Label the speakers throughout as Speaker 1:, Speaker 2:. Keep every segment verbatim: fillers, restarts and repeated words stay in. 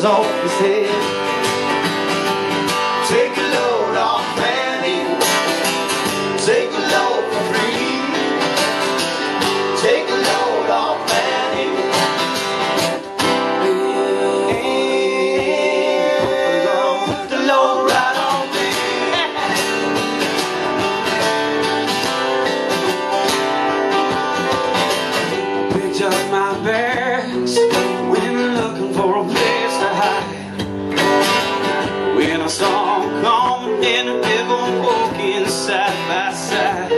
Speaker 1: shoulders off his head. Take a load off Fanny, take a load for free. Take a load off Fanny, put the load right on me. Picked up my bags, went looking for a place to hide. When I saw them coming in the river, walking side by side.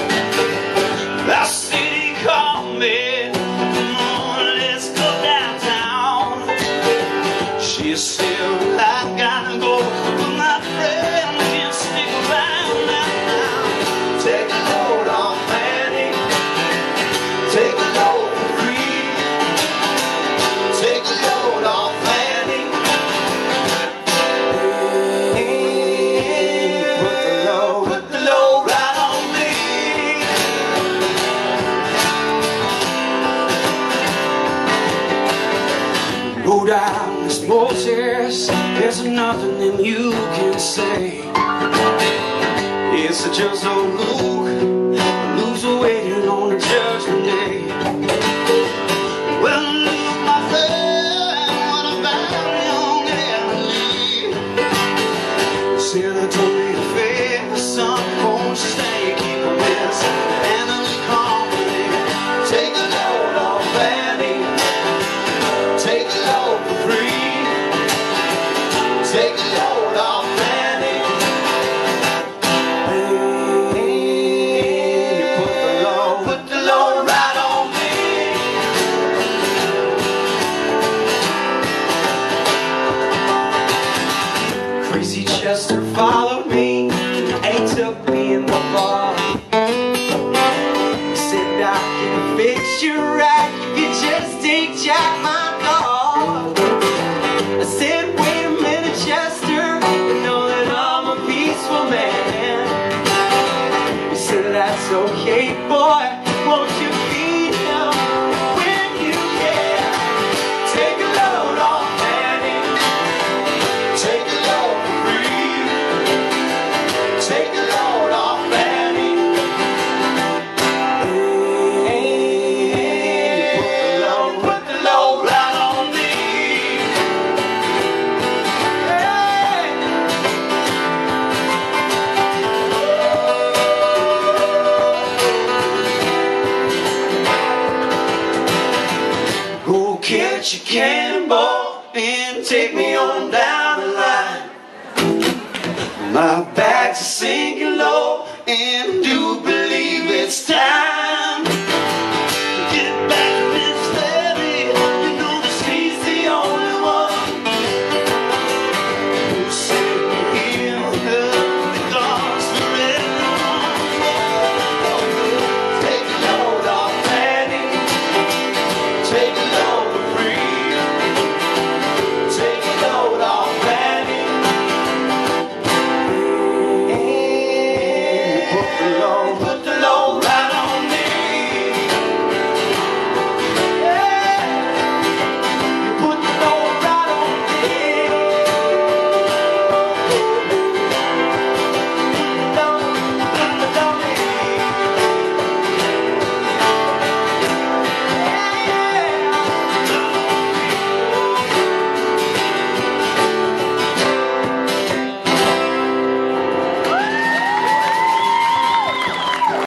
Speaker 1: I city called me, come on, let's go downtown. She said, well, I gotta go, but my friend can't stick around now. Take a load off Fanny, take a load for free. Take a load off Fanny, put the load, put the load right on me. Go down this Moses, there's nothing that you can say. It's just old Luke, Luke's waiting on the judgment day. Well, Luke, my friend, what about young Emily? Sinner told me to fail, the sun won't stay, keep a mess, Emily company. Take a load off Fanny, take a load for free. Take a load off Fanny, put the load, put the load right on me. Crazy Chester followed me, and he took me in the bar. He said, I can fix you right if you just take Jack my car. I said, wait a minute, Chester, you know that I'm a peaceful man. He said, that's okay, boy, won't you feed him when you can? Take a load off Fanny, take a load for free. Take a load off Fanny, put the load, put the load right on me. Go catch a cannonball and take me on down the line. My bags are sinking low, and do believe it's time.